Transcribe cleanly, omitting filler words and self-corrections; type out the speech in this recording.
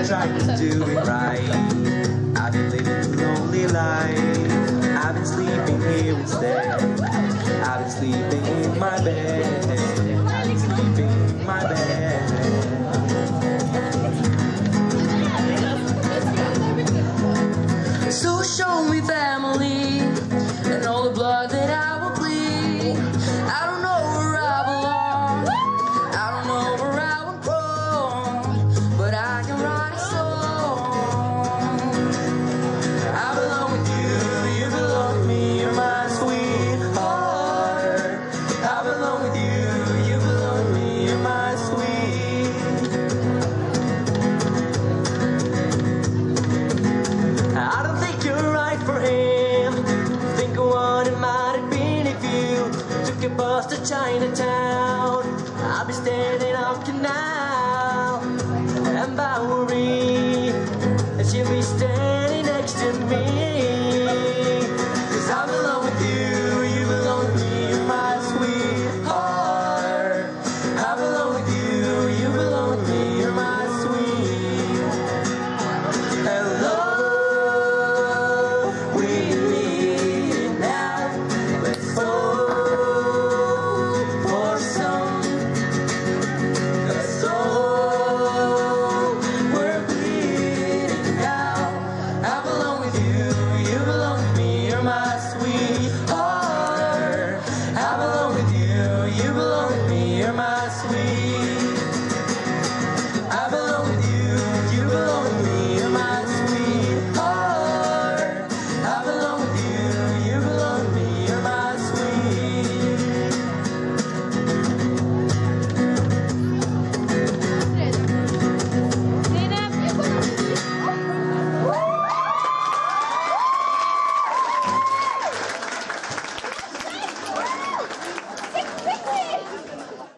trying to do it right. I've been living a lonely life. I've been sleeping here instead. I've been sleeping in my bed. I've been sleeping in my bed. So show me family and all the blood that I will bleed. I don't know where I belong, I don't know where I would go, but I can write a song. I belong with you, you belong with me, you're my sweetheart. I belong with you, you belong with me, you're my sweet. I don't think you're right for him. Think of what it might have been if you took a bus to Chinatown. I'll be standing on Canal and Bowery, and she'll be standing next to me. 'Cause I belong with you, you belong with me, you're my sweetheart. I belong with you, you belong with me, you're my sweet. Hello. You belong with me, you're my sweet.